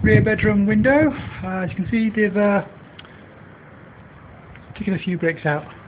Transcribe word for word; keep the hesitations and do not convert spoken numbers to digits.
rear bedroom window. Uh, as you can see, they've uh, taken a few bricks out.